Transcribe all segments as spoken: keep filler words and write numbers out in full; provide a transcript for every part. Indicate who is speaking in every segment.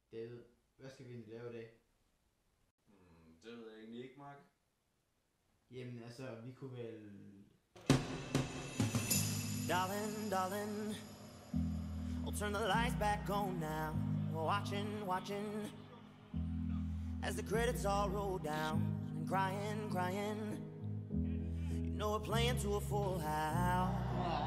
Speaker 1: David, hvad skal vi egentlig lave i dag?
Speaker 2: Mm, det ved jeg egentlig ikke, Mark.
Speaker 1: Jamen altså, vi kunne vel...
Speaker 3: Darling, darling, we'll turn the lights back on now. We're watching, watching, as the credits all roll down. And crying, crying, you know we're playing to a full house.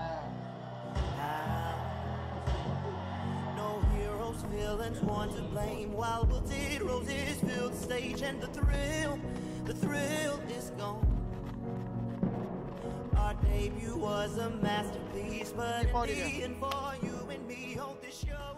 Speaker 3: No heroes, villains, one to blame. While wilted roses fill the stage, and the thrill, the thrill is gone. Our debut was a masterpiece, but in the end for you and me, hold this show.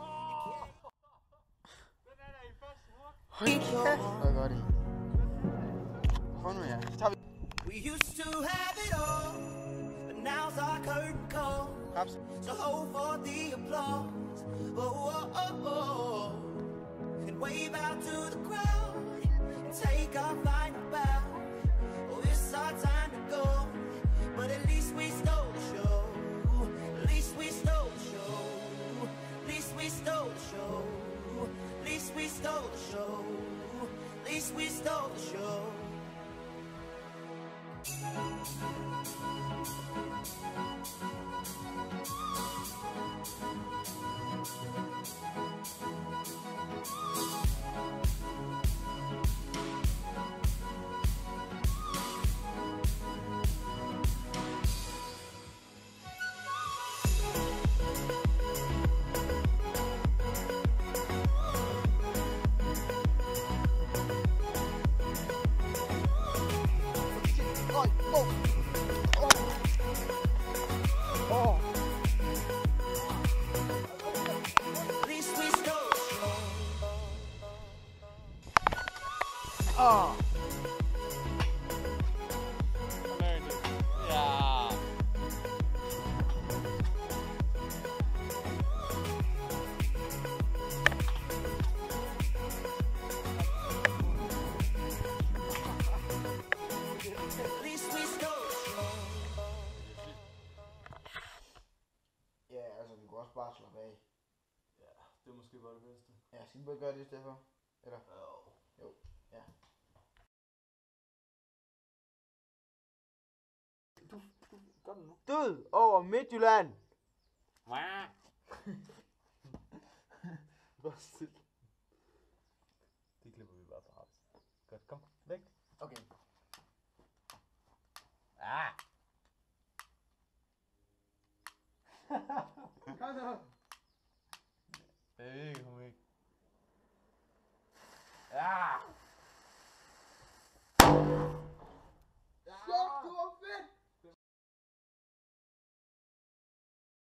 Speaker 4: Hold kæft, hvor godt i. Prøv nu, ja. Så tager vi...
Speaker 3: We used to have it all, but now's our curtain call.
Speaker 4: Raps.
Speaker 3: So hold for the applause. Oh, oh, oh, oh. And wave out to the crowd and take our final bow. Oh, it's our time to go, but at least we stole the show. At least we stole the show. At least we stole the show. At least we stole the show. At least we stole the show.
Speaker 4: Åh! Ja!
Speaker 1: Ja, altså vi kunne også bare slappe af.
Speaker 2: Ja, det er måske bare det bedste.
Speaker 1: Ja, skal vi bare gøre det i stedet for? Eller?
Speaker 2: Jo.
Speaker 1: Jo, ja.
Speaker 4: Du, du, gør det nu. Død over Midtjylland!
Speaker 2: Wow.
Speaker 4: Bare stille. Det klipper vi bare på Raps. Godt, kom. Væk.
Speaker 1: Okay.
Speaker 4: Ah! Kom nu! Det er ikke, hun ikke. Ah!